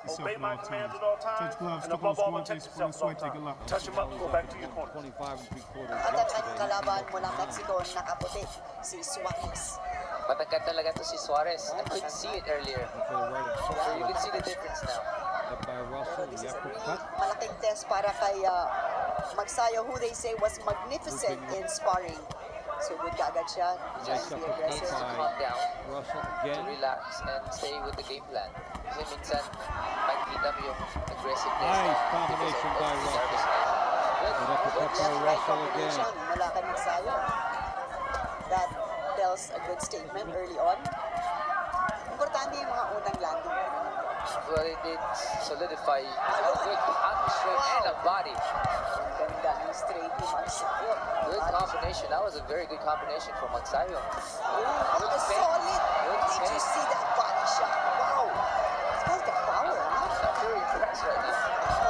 Obey my commands at all times. And above all, protect yourself at all times. Touch him up and go back to your corner. 25 and 3/4 At ang kalaban mula Mexico, nakaputi, si Suarez. Matagkat talaga to si Suarez. I couldn't see it earlier. So you can see the difference now. By Russell, This the is a really uppercut. malaking test para kay Magsayo, who they say was magnificent in sparring. So good kaagad siya. Just Be needs aggressive. to calm down, Russell to again. relax, and stay with the game plan. Kasi minsan, makikita mo yung aggressiveness. Nice combination by Russell. Good uppercut by Russell again. Mula kay Magsayo. That tells a good statement early on. Importante yung mga unang landing. Well, it did solidify a good hand straight and a body. Ganda ng straight ni Magsayo. Good combination. That was a very good combination from MAGSAYO. Good solid. Did you see that body shot? Wow. It's the power, huh? I'm very impressed right now.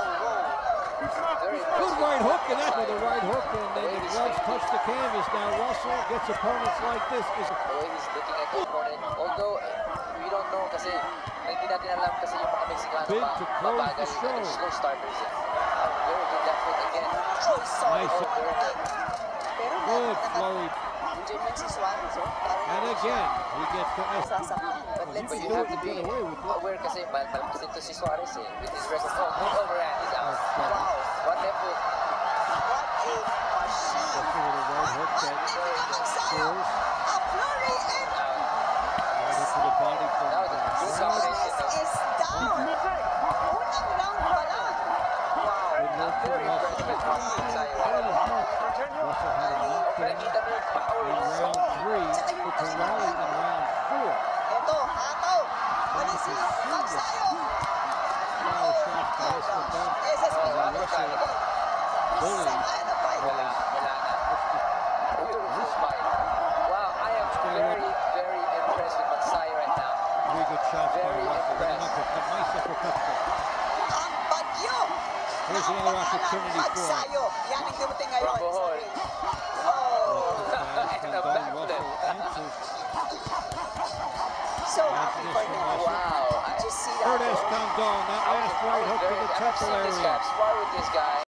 Very Good impressed. right hook, and that with a right hook, and then the gloves touch the canvas. Now Russell gets opponents like this. The way he's looking at the opponent, although we don't know kasi hindi natin alam kasi yung mga Mexicano Big to close mabagal, the show. slow starters. Very good left hook again. Oh, sorry. Nice. Pero Good flurry. enjoyment si Suarez, oh. Parang And again, he gets to sasaktan. But let's But see. you have to be aware kasi malakas din to si Suarez eh. With his record. Oh, good overhand. He's out. Wow. What left hook? What a machine. Russell with a right hook that Magsayo. scores. A flurry and Right hook to the body from That was a good combination. Suarez is down. Unang round pa lang. Wow. I'm very impressed with MAGSAYO. Russell had a knockdown Nakita mo yung power in of round 3 to rally in round 4. Ito, hataw. Mali si Magsayo. Foul shots by Escobar. Ese es mi Russell bullying. Sama na fight. Wala na. Beautiful fight. Wow, I am very, very impressed with MAGSAYO right now. Three good shots by Very Russell. And an impressed. uppercut. Nice uppercut there. Ang bagyo. Here's another opportunity for him. Magsayo. Yan ang dumating ngayon. From Bohol. Oh. And a backflip. Answers. So happy for him. Wow. Just see Third that. Escondon, that last right hook to the temple I've seen this guy. area. I've sparred with this guy.